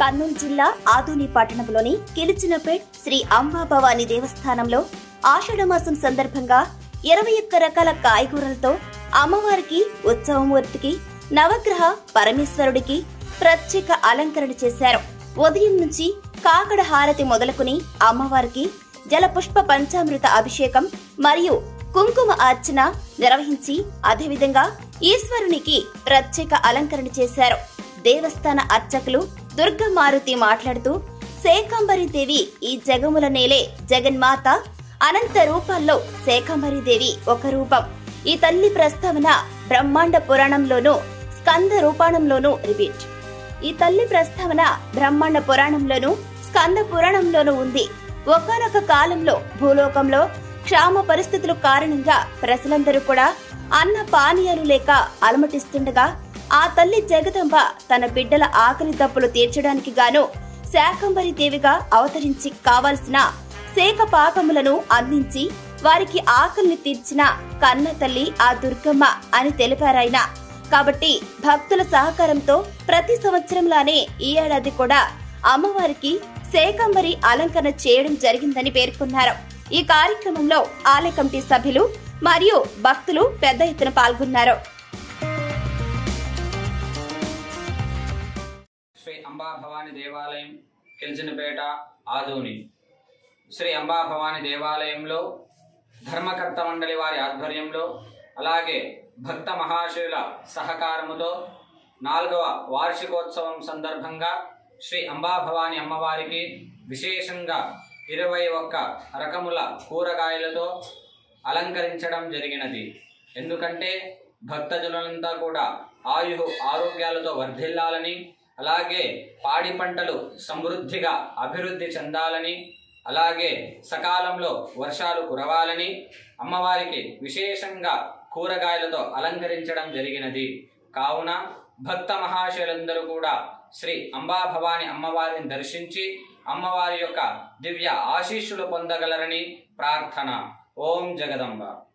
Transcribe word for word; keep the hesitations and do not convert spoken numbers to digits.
కర్నూలు జిల్లా ఆదోని పట్టణంలోని కిలిచినపేట్ శ్రీ అంబాభవాని దేవస్థానంలో ఆషాఢమాసం సందర్భంగా ఇరవై ఒక్క రకాల కాయగూరలతో అమ్మవారికి ఉత్సవమూర్తికి నవగ్రహ పరమేశ్వరుడికి ప్రత్యేక అలంకరణ చేశారు. ఉదయం నుంచి కాకడ హారతి మొదలుకుని అమ్మవారికి జలపుష్ప పంచామృత అభిషేకం మరియు కుంకుమ అర్చన నిర్వహించి అదేవిధంగా ఈశ్వరునికి ప్రత్యేక అలంకరణ చేశారు. దేవస్థాన అర్చకులు దుర్గమారుతి మాట్లాడుతూ, శాకంబరీదేవి ఈ జగముల నేలే జగన్మాత, అనంత రూపాల్లో శాకంబరీదేవి ఒక రూపం. ఈ తల్లి ప్రస్తావన బ్రహ్మాండ పురాణంలోనూ స్కంద రూపాణంలోనూ రిపీట్ ఈ తల్లి ప్రస్తావన బ్రహ్మాండ పురాణంలోనూ స్కంద పురాణంలోనూ ఉంది. ఒకానొక కాలంలో భూలోకంలో క్షామ పరిస్థితుల కారణంగా ప్రజలందరూ కూడా అన్న పానీయాలు లేక అలమటిస్తుండగా ఆ తల్లి జగదంబ తన బిడ్డల ఆకలి తప్పులు తీర్చడానికి గాను శాకంబరి దేవిగా అవతరించి కావాల్సిన శాక పాకములను అందించి వారికి ఆకలిని తీర్చిన కన్న తల్లి ఆ దుర్గమ్మ అని తెలిపారాయన. కాబట్టి భక్తుల సహకారంతో ప్రతి సంవత్సరంలానే ఈ ఏడాది కూడా అమ్మవారికి శాకంబరి అలంకరణ చేయడం జరిగిందని పేర్కొన్నారు. ఈ కార్యక్రమంలో ఆలయ కమిటీ సభ్యులు మరియు భక్తులు పెద్ద ఎత్తున పాల్గొన్నారు. శ్రీ అంబాభవాని దేవాలయం, కిలిచినపేట, ఆదోని. శ్రీ అంబాభవాని దేవాలయంలో ధర్మకర్త మండలి వారి ఆధ్వర్యంలో అలాగే భక్త మహాశయుల సహకారముతో నాలుగవ వార్షికోత్సవం సందర్భంగా శ్రీ అంబాభవాని అమ్మవారికి విశేషంగా ఇరవై ఒక్క రకముల కూరగాయలతో అలంకరించడం జరిగినది. ఎందుకంటే భక్తజనులంతా కూడా ఆయు ఆరోగ్యాలతో వర్ధిల్లాలని, అలాగే పాడి పంటలు సమృద్ధిగా అభివృద్ధి చెందాలని, అలాగే సకాలంలో వర్షాలు కురవాలని అమ్మవారికి విశేషంగా కూరగాయలతో అలంకరించడం జరిగినది. కావున భక్త మహాశయులందరూ కూడా శ్రీ అంబాభవాని అమ్మవారిని దర్శించి అమ్మవారి యొక్క దివ్య ఆశీస్సులు పొందగలరని ప్రార్థన. ఓం జగదంబ.